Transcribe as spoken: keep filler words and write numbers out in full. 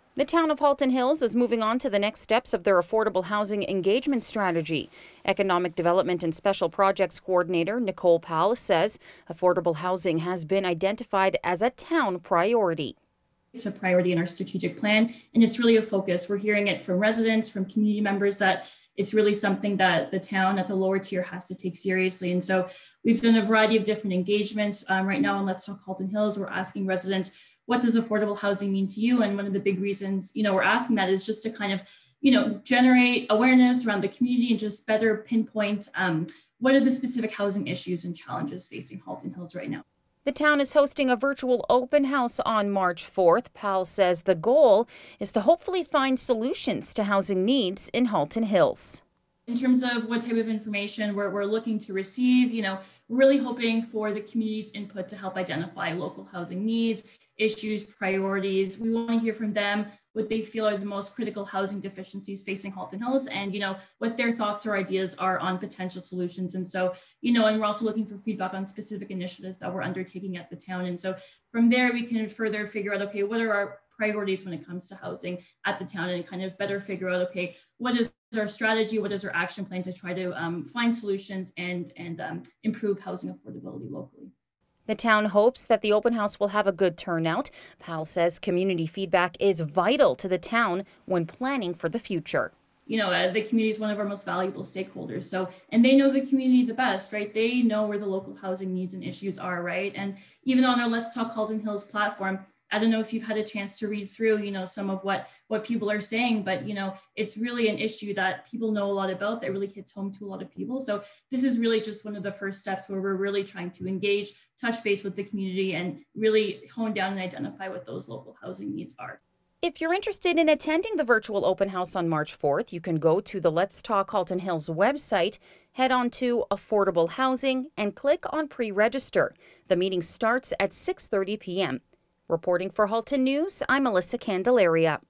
The town of Halton Hills is moving on to the next steps of their affordable housing engagement strategy. Economic Development and Special Projects Coordinator Nicole Powell says affordable housing has been identified as a town priority. It's a priority in our strategic plan, and it's really a focus. We're hearing it from residents, from community members, that it's really something that the town at the lower tier has to take seriously. And so we've done a variety of different engagements. Um, right now on Let's Talk Halton Hills, we're asking residents, what does affordable housing mean to you? And one of the big reasons, you know, we're asking that is just to kind of, you know, generate awareness around the community and just better pinpoint um, what are the specific housing issues and challenges facing Halton Hills right now. The town is hosting a virtual open house on March fourth. Powell says the goal is to hopefully find solutions to housing needs in Halton Hills. In terms of what type of information we're, we're looking to receive, you know, we're really hoping for the community's input to help identify local housing needs, issues, priorities. We want to hear from them what they feel are the most critical housing deficiencies facing Halton Hills, and, you know, what their thoughts or ideas are on potential solutions. And so, you know, and we're also looking for feedback on specific initiatives that we're undertaking at the town. And so from there, we can further figure out, okay, what are our priorities when it comes to housing at the town, and kind of better figure out, okay, what is our strategy, what is our action plan to try to um, find solutions and, and um, improve housing affordability locally. The town hopes that the open house will have a good turnout. Powell says community feedback is vital to the town when planning for the future. You know, uh, the community is one of our most valuable stakeholders. So, and they know the community the best, right? They know where the local housing needs and issues are, right? And even on our Let's Talk Halton Hills platform, I don't know if you've had a chance to read through, you know, some of what, what people are saying, but, you know, it's really an issue that people know a lot about, that really hits home to a lot of people. So this is really just one of the first steps where we're really trying to engage, touch base with the community, and really hone down and identify what those local housing needs are. If you're interested in attending the virtual open house on March fourth, you can go to the Let's Talk Halton Hills website, head on to Affordable Housing, and click on Pre-Register. The meeting starts at six thirty p m Reporting for Halton News, I'm Melissa Candelaria.